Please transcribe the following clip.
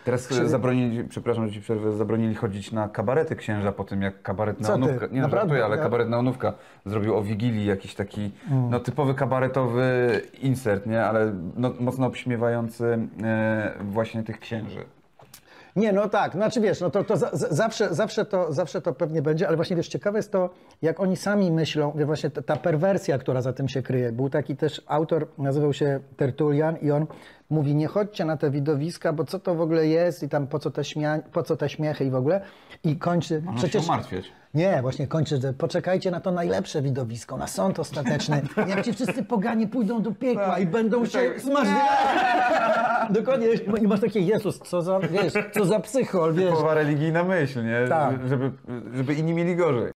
Teraz zabronili, przepraszam, że ci przerwę, zabronili chodzić na kabarety księża po tym, jak kabaret Co ty? Neonówka, nie no, Naprawdę? żartuję, ale Ja- kabaret Neonówka zrobił o Wigilii jakiś taki, no typowy kabaretowy insert, nie, ale no, mocno obśmiewający właśnie tych księży. Nie, no tak, znaczy wiesz, no to zawsze to pewnie będzie, ale właśnie wiesz, ciekawe jest to, jak oni sami myślą, wie, właśnie ta perwersja, która za tym się kryje. Był taki też autor, nazywał się Tertulian i on mówi, nie chodźcie na te widowiska, bo co to w ogóle jest i tam po co te śmiechy i w ogóle. I kończy, Można się umartwiać. nie, właśnie kończy, że poczekajcie na to najlepsze widowisko, na sąd ostateczny, jak ci wszyscy poganie pójdą do piekła i będą się smażyć. Dokładnie, i masz takie, Jezus, co za, wiesz, co za psychol, wiesz. Typowa religijna myśl, nie? Tak. Żeby inni mieli gorzej.